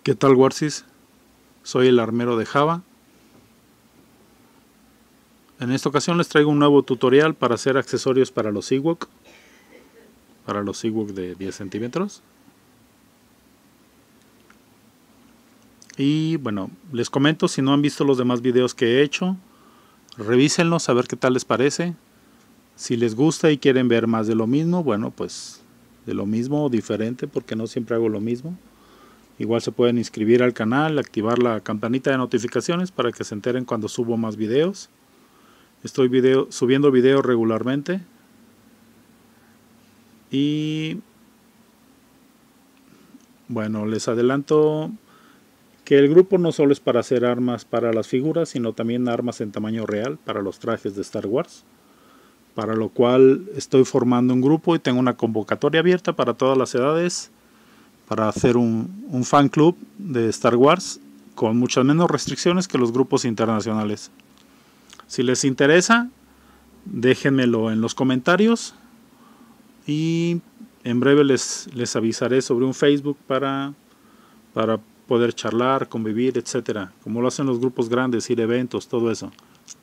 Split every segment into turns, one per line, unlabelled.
¿Qué tal, Warsis? Soy el armero de Java. En esta ocasión les traigo un nuevo tutorial para hacer accesorios para los Ewok. Para los Ewok de 10 centímetros. Y bueno, les comento, si no han visto los demás videos que he hecho, revísenlos a ver qué tal les parece. Si les gusta y quieren ver más de lo mismo, bueno, pues de lo mismo o diferente, porque no siempre hago lo mismo. Igual se pueden inscribir al canal, activar la campanita de notificaciones para que se enteren cuando subo más videos. Estoy subiendo videos regularmente. Y bueno, les adelanto que el grupo no solo es para hacer armas para las figuras, sino también armas en tamaño real para los trajes de Star Wars. Para lo cual estoy formando un grupo y tengo una convocatoria abierta para todas las edades, para hacer un fan club de Star Wars con muchas menos restricciones que los grupos internacionales. Si les interesa, déjenmelo en los comentarios y en breve les avisaré sobre un Facebook para poder charlar, convivir, etcétera, como lo hacen los grupos grandes, ir a eventos, todo eso.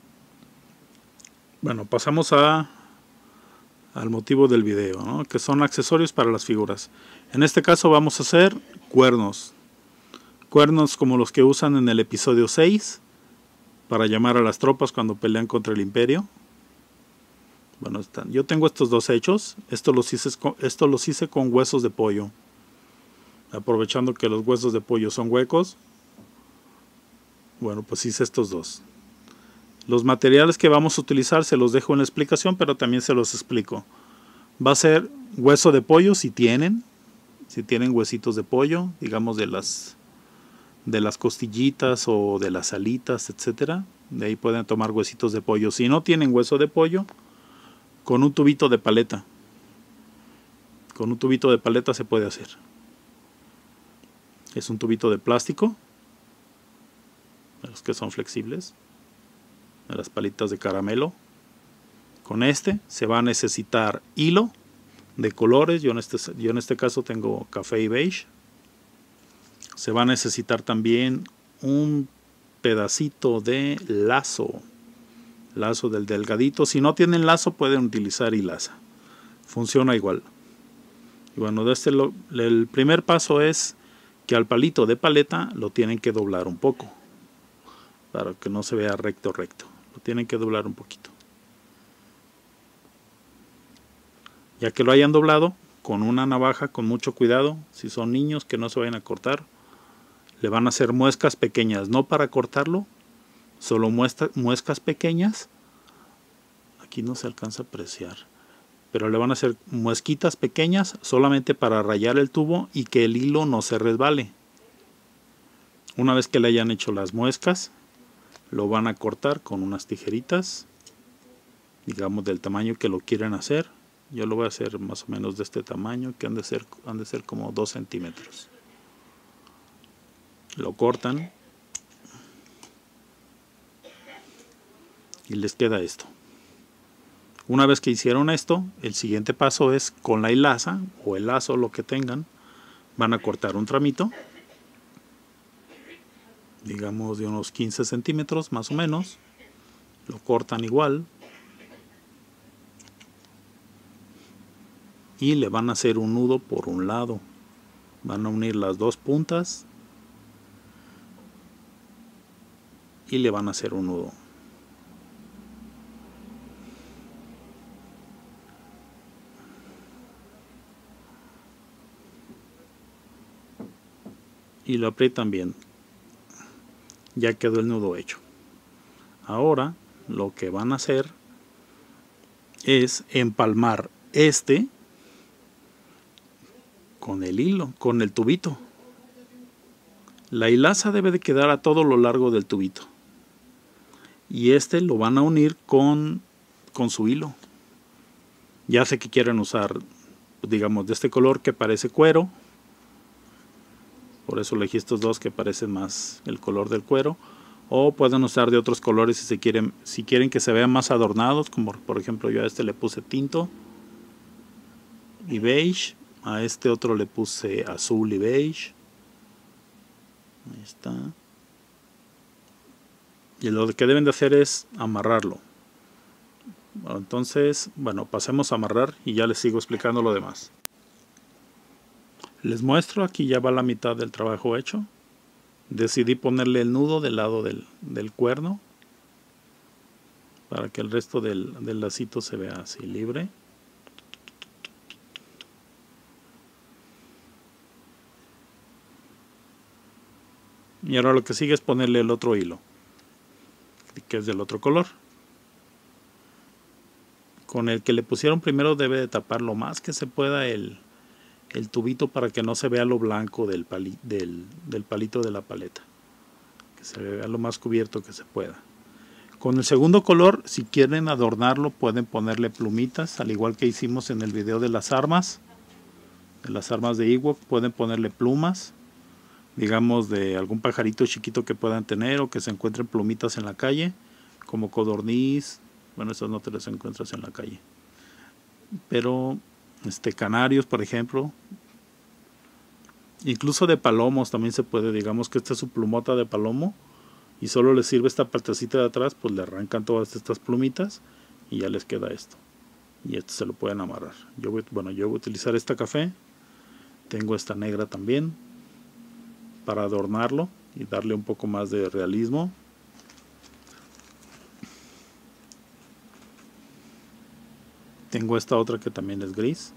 Bueno, pasamos al motivo del video, ¿no? Que son accesorios para las figuras. En este caso vamos a hacer cuernos. Cuernos como los que usan en el episodio 6 para llamar a las tropas cuando pelean contra el Imperio. Bueno, yo tengo estos dos hechos. Estos los hice con huesos de pollo. Aprovechando que los huesos de pollo son huecos. Bueno, pues hice estos dos. Los materiales que vamos a utilizar se los dejo en la explicación, pero también se los explico. Va a ser hueso de pollo si tienen huesitos de pollo, digamos de las costillitas o de las alitas, etcétera. De ahí pueden tomar huesitos de pollo. Si no tienen hueso de pollo, con un tubito de paleta. Con un tubito de paleta se puede hacer. Es un tubito de plástico, de los que son flexibles, de las palitas de caramelo. Con este se va a necesitar hilo de colores. Yo en este caso tengo café y beige. Se va a necesitar también un pedacito de lazo del delgadito. Si no tienen lazo pueden utilizar hilaza, funciona igual. Y bueno, el primer paso es que al palito de paleta lo tienen que doblar un poco para que no se vea recto. Lo tienen que doblar un poquito. Ya que lo hayan doblado, con una navaja, con mucho cuidado, si son niños que no se vayan a cortar, le van a hacer muescas pequeñas, no para cortarlo, solo muescas pequeñas. Aquí no se alcanza a apreciar, pero le van a hacer muesquitas pequeñas solamente para rayar el tubo y que el hilo no se resbale. Una vez que le hayan hecho las muescas, lo van a cortar con unas tijeritas, digamos del tamaño que lo quieran hacer. Yo lo voy a hacer más o menos de este tamaño, que han de ser como 2 centímetros. Lo cortan y les queda esto. Una vez que hicieron esto, el siguiente paso es con la hilaza o el lazo, lo que tengan, van a cortar un tramito, digamos de unos 15 centímetros más o menos. Lo cortan igual y le van a hacer un nudo por un lado. Van a unir las dos puntas y le van a hacer un nudo. Y lo aprietan bien. Ya quedó el nudo hecho. Ahora lo que van a hacer es empalmar este con el hilo, con el tubito. La hilaza debe de quedar a todo lo largo del tubito. Y este lo van a unir con su hilo. Ya sé que quieren usar, digamos, de este color que parece cuero. Por eso elegí estos dos que parecen más el color del cuero. O pueden usar de otros colores si quieren que se vean más adornados, como por ejemplo yo a este le puse tinto y beige. A este otro le puse azul y beige. Ahí está. Y lo que deben de hacer es amarrarlo. Entonces, bueno, pasemos a amarrar y ya les sigo explicando lo demás. Les muestro, aquí ya va la mitad del trabajo hecho. Decidí ponerle el nudo del lado del cuerno para que el resto del lacito se vea así libre. Y ahora lo que sigue es ponerle el otro hilo, que es del otro color. Con el que le pusieron primero debe de tapar lo más que se pueda el tubito para que no se vea lo blanco del palito de la paleta, que se vea lo más cubierto que se pueda. Con el segundo color, si quieren adornarlo, pueden ponerle plumitas, al igual que hicimos en el video de las armas de Ewok. Pueden ponerle plumas, digamos de algún pajarito chiquito que puedan tener, o que se encuentren plumitas en la calle, como codorniz. Bueno, esas no te las encuentras en la calle, pero canarios, por ejemplo. Incluso de palomos también se puede. Digamos que esta es su plumota de palomo y solo les sirve esta partecita de atrás, pues le arrancan todas estas plumitas y ya les queda esto. Y esto se lo pueden amarrar. Yo voy a utilizar esta café. Tengo esta negra también para adornarlo y darle un poco más de realismo. Tengo esta otra que también es gris.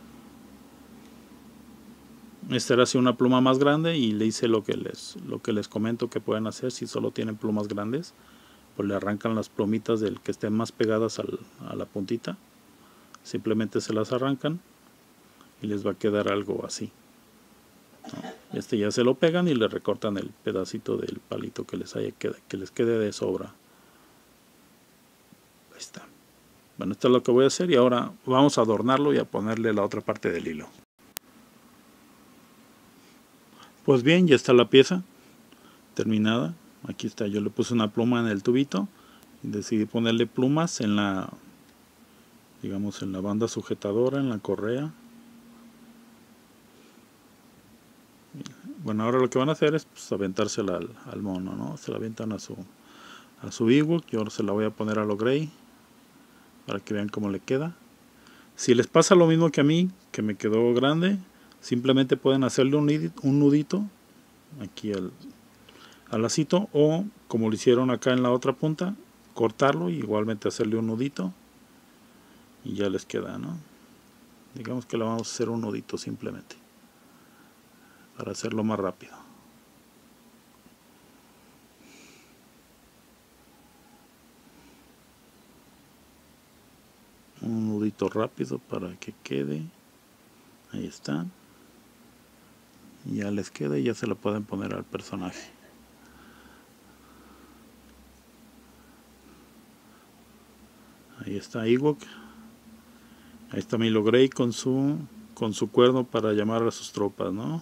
Esta era así una pluma más grande y le hice lo que les comento que pueden hacer. Si solo tienen plumas grandes, pues le arrancan las plumitas del que estén más pegadas a la puntita. Simplemente se las arrancan y les va a quedar algo así, ¿no? Ya se lo pegan y le recortan el pedacito del palito que les quede de sobra. Ahí está. Bueno, esto es lo que voy a hacer y ahora vamos a adornarlo y a ponerle la otra parte del hilo. Pues bien, ya está la pieza terminada. Aquí está, yo le puse una pluma en el tubito y decidí ponerle plumas en la, digamos, en la banda sujetadora, en la correa. Bueno, ahora lo que van a hacer es pues, aventársela al mono, ¿no? Se la avientan a su Ewok. Yo se la voy a poner a lo Grey para que vean cómo le queda. Si les pasa lo mismo que a mí, que me quedó grande, simplemente pueden hacerle un nudito aquí al lacito, o como lo hicieron acá en la otra punta, cortarlo y igualmente hacerle un nudito y ya les queda, ¿no? Digamos que le vamos a hacer un nudito simplemente para hacerlo más rápido. Un nudito rápido para que quede. Ahí está. Y ya les queda y ya se lo pueden poner al personaje. Ahí está Ewok. Ahí está Milo Grey con su cuerno para llamar a sus tropas, ¿no?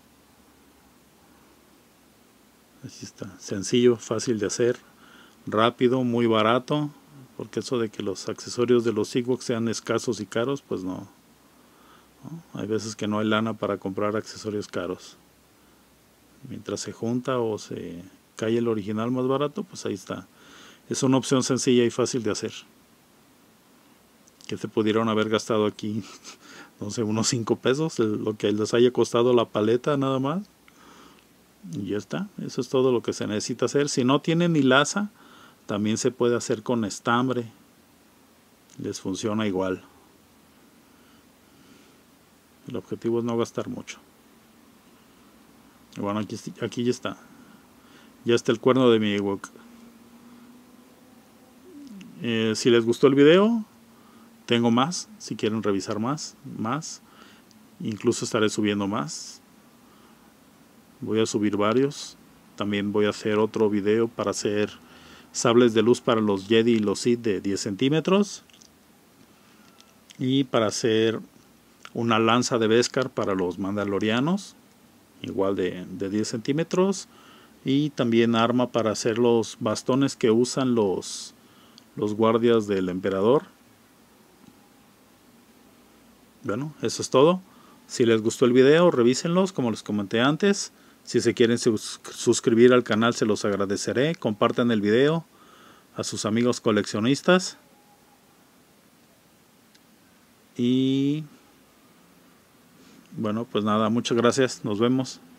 Así está. Sencillo, fácil de hacer, rápido, muy barato. Porque eso de que los accesorios de los Ewok sean escasos y caros, pues no. Hay veces que no hay lana para comprar accesorios caros. Mientras se junta o se cae el original más barato, pues ahí está. Es una opción sencilla y fácil de hacer. Que se pudieron haber gastado aquí, no sé, unos 5 pesos, lo que les haya costado la paleta nada más. Y ya está. Eso es todo lo que se necesita hacer. Si no tienen hilaza, también se puede hacer con estambre. Les funciona igual. El objetivo es no gastar mucho. Bueno, aquí ya está. Ya está el cuerno de mi Ewok. Si les gustó el video, tengo más. Si quieren revisar más. Incluso estaré subiendo más. Voy a subir varios. También voy a hacer otro video para hacer sables de luz para los Jedi y los Sith de 10 centímetros. Y para hacer una lanza de Beskar para los mandalorianos, igual de 10 centímetros. Y también arma para hacer los bastones que usan los guardias del emperador. Bueno, eso es todo. Si les gustó el video, revísenlos como les comenté antes. Si se quieren suscribir al canal, se los agradeceré. Compartan el video a sus amigos coleccionistas. Y bueno, pues nada, muchas gracias. Nos vemos.